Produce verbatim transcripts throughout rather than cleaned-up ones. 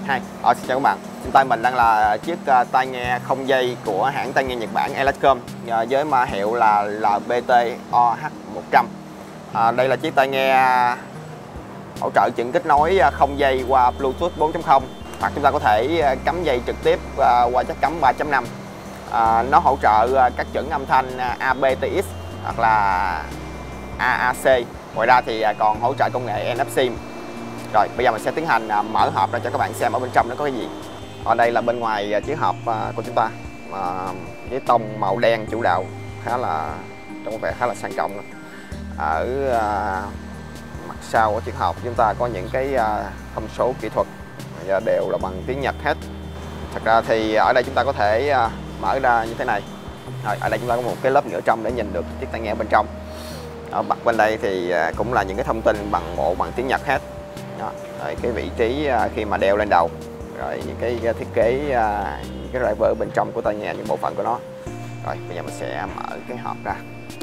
hai. Ờ, xin chào các bạn, trên tay mình đang là chiếc uh, tai nghe không dây của hãng tai nghe Nhật Bản Elecom uh, với mã hiệu là L B T O H một trăm. uh, Đây là chiếc tai nghe hỗ trợ chuẩn kết nối không dây qua Bluetooth bốn chấm không, hoặc chúng ta có thể cắm dây trực tiếp uh, qua chất cắm ba chấm năm. uh, Nó hỗ trợ uh, các chuẩn âm thanh A B T X hoặc là A A C. Ngoài ra thì uh, còn hỗ trợ công nghệ N F C. Rồi, bây giờ mình sẽ tiến hành uh, mở hộp ra cho các bạn xem ở bên trong nó có cái gì. Ở đây là bên ngoài uh, chiếc hộp uh, của chúng ta uh, với tông màu đen chủ đạo, khá là trông vẻ khá là sang trọng. Ở uh, mặt sau của chiếc hộp chúng ta có những cái uh, thông số kỹ thuật và đều là bằng tiếng Nhật hết. Thật ra thì ở đây chúng ta có thể uh, mở ra như thế này. Rồi, ở đây chúng ta có một cái lớp nhựa trong để nhìn được chiếc tai nghe bên trong. Ở mặt bên đây thì uh, cũng là những cái thông tin bằng bộ bằng tiếng Nhật hết. Đó, rồi cái vị trí uh, khi mà đeo lên đầu, rồi những cái, cái thiết kế uh, những cái driver bên trong của tai nghe, những bộ phận của nó. Rồi bây giờ mình sẽ mở cái hộp ra.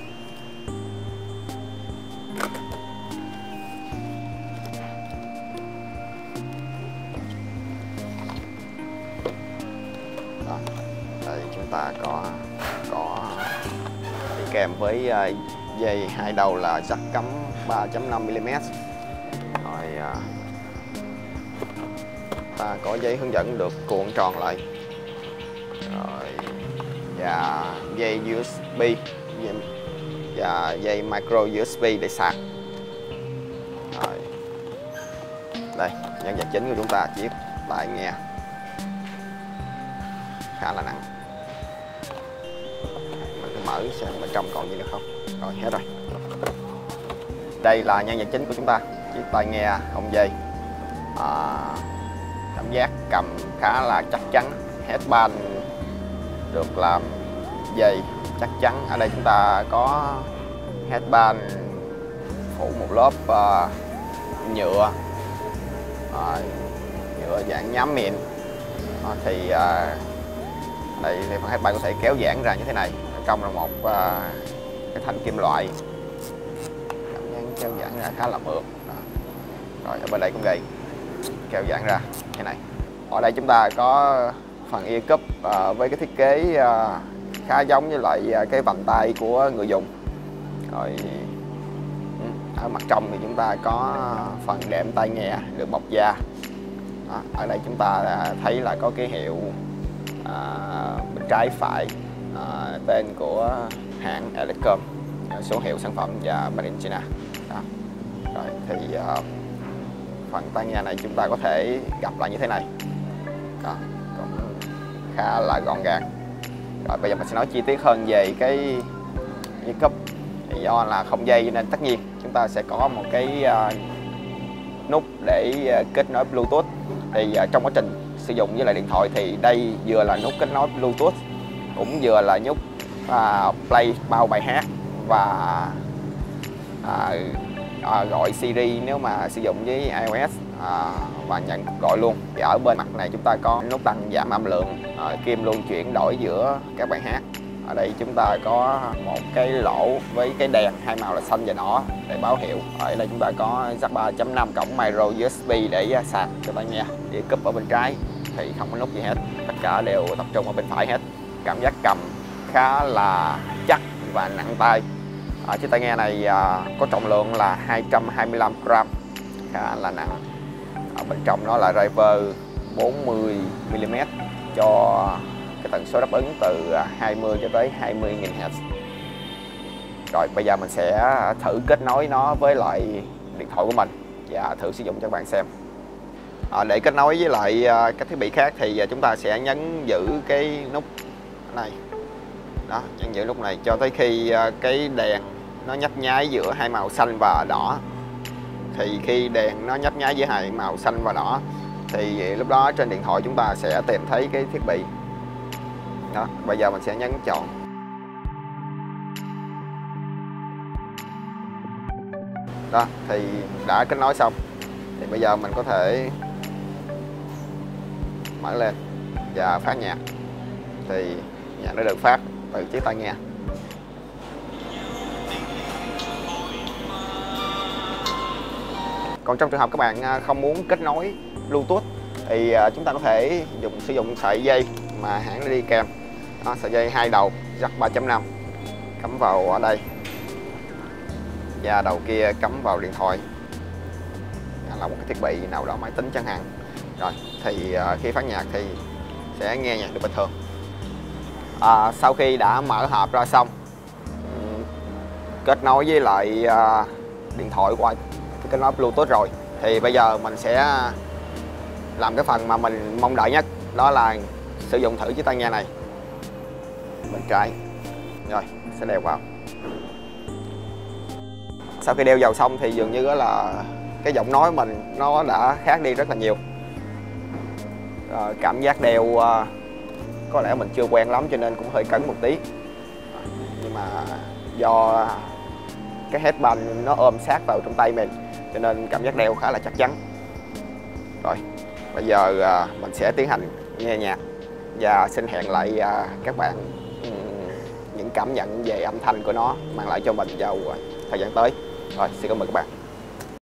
Đó, đây chúng ta có có đi kèm với uh, dây hai đầu là jack cắm ba chấm năm mi li mét. Rồi ta có giấy hướng dẫn được cuộn tròn lại, rồi và dây u ét bê và dây micro u ét bê để sạc. Rồi đây nhân vật chính của chúng ta, chiếc tai nghe khá là nặng. Mình cứ mở xem bên trong còn gì nữa không. Rồi hết rồi. Đây là nhân vật chính của chúng ta, chiếc tai nghe không dây. À, cảm giác cầm khá là chắc chắn. Headband được làm dây chắc chắn. Ở đây chúng ta có headband phủ một lớp uh, nhựa uh, nhựa dạng nhám mịn. uh, thì uh, đây thì phần headband có thể kéo giãn ra như thế này. Ở trong là một uh, cái thanh kim loại, cảm giác kéo giãn ra khá là mượt. Rồi ở bên đây cũng vậy, kéo giãn ra thế này. Ở đây chúng ta có phần ear cup uh, với cái thiết kế uh, khá giống với lại uh, cái vành tay của người dùng. Rồi ở mặt trong thì chúng ta có phần đệm tai nghe được bọc da. Đó, ở đây chúng ta thấy là có cái hiệu uh, bên trái phải, uh, tên của hãng Elecom, số hiệu sản phẩm và Made in China. Đó. Rồi thì uh, phần tai nghe này chúng ta có thể gập lại như thế này. Đó, cũng khá là gọn gàng. Rồi bây giờ mình sẽ nói chi tiết hơn về cái ear cup. Thì do là không dây nên tất nhiên chúng ta sẽ có một cái uh, nút để uh, kết nối Bluetooth. Thì uh, trong quá trình sử dụng với lại điện thoại thì đây vừa là nút kết nối Bluetooth, cũng vừa là nút uh, play bao bài hát và uh, uh, gọi Siri nếu mà sử dụng với iOS, uh, và nhận gọi luôn. Thì ở bên mặt này chúng ta có nút tăng giảm âm lượng, uh, kim luôn chuyển đổi giữa các bài hát. Ở đây chúng ta có một cái lỗ với cái đèn hai màu là xanh và đỏ để báo hiệu. Ở đây chúng ta có jack ba chấm năm cổng micro u ét bê để sạc cho tai nghe. Ear cup ở bên trái thì không có nút gì hết, tất cả đều tập trung ở bên phải hết. Cảm giác cầm khá là chắc và nặng tay. À, chiếc tai nghe này à, có trọng lượng là hai trăm hai mươi lăm gram, khá là nặng. Ở bên trong nó là driver bốn mươi mi li mét cho cái tần số đáp ứng từ hai mươi cho tới hai mươi nghìn héc. Rồi bây giờ mình sẽ thử kết nối nó với lại điện thoại của mình và thử sử dụng cho các bạn xem. À, để kết nối với lại các thiết bị khác thì chúng ta sẽ nhấn giữ cái nút này. Đó, nhấn giữ nút này cho tới khi cái đèn nó nhấp nháy giữa hai màu xanh và đỏ. Thì khi đèn nó nhấp nháy giữa hai màu xanh và đỏ thì lúc đó trên điện thoại chúng ta sẽ tìm thấy cái thiết bị. Đó, bây giờ mình sẽ nhấn chọn. Đó, thì đã kết nối xong. Thì bây giờ mình có thể mở lên và phát nhạc. Thì nhạc nó được phát từ chiếc tai nghe. Còn trong trường hợp các bạn không muốn kết nối Bluetooth thì uh, chúng ta có thể dùng sử dụng sợi dây mà hãng đã đi kèm. Đó, sợi dây hai đầu jack ba chấm năm cắm vào ở đây và đầu kia cắm vào điện thoại, là một cái thiết bị nào đó máy tính chẳng hạn. Rồi thì uh, khi phát nhạc thì sẽ nghe nhạc được bình thường. À, sau khi đã mở hộp ra xong, kết nối với lại uh, điện thoại qua kết nối Bluetooth rồi, thì bây giờ mình sẽ làm cái phần mà mình mong đợi nhất, đó là sử dụng thử chiếc tai nghe này. Bên trái rồi sẽ đeo vào. Sau khi đeo vào xong thì dường như là cái giọng nói mình nó đã khác đi rất là nhiều. Rồi, cảm giác đeo uh, có lẽ mình chưa quen lắm cho nên cũng hơi cấn một tí, nhưng mà do cái headband nó ôm sát vào trong tay mình cho nên cảm giác đeo khá là chắc chắn. Rồi bây giờ uh, mình sẽ tiến hành nghe nhạc và xin hẹn lại uh, các bạn um, những cảm nhận về âm thanh của nó mang lại cho mình vào uh, thời gian tới. Rồi xin cảm ơn các bạn.